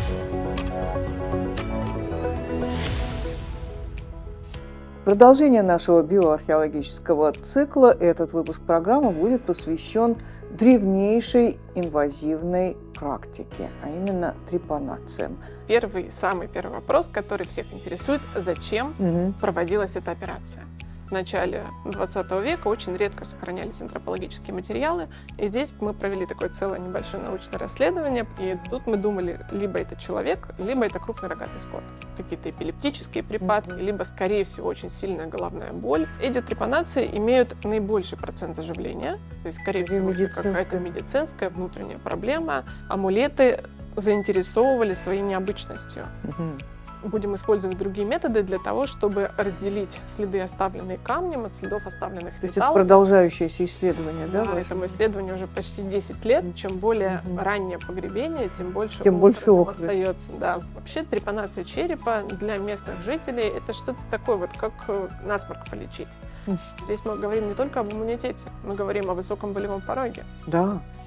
Продолжение нашего биоархеологического цикла, этот выпуск программы будет посвящен древнейшей инвазивной практике, а именно трепанациям. Самый первый вопрос, который всех интересует: зачем проводилась эта операция? В начале 20 века очень редко сохранялись антропологические материалы, и здесь мы провели такое целое небольшое научное расследование, и тут мы думали, либо это человек, либо это крупный рогатый скот. Какие-то эпилептические припадки, либо, скорее всего, очень сильная головная боль. Эти трепанации имеют наибольший процент заживления, то есть, скорее всего, это какая-то медицинская внутренняя проблема. Амулеты заинтересовывали своей необычностью. Будем использовать другие методы для того, чтобы разделить следы, оставленные камнем, от следов, оставленных металлом. То есть это продолжающееся исследование, да? Да, этому исследованию уже почти 10 лет. Чем более раннее погребение, тем больше остается. Да. Вообще трепанация черепа для местных жителей — это что-то такое, вот как насморк полечить. Здесь мы говорим не только об иммунитете, мы говорим о высоком болевом пороге. Да.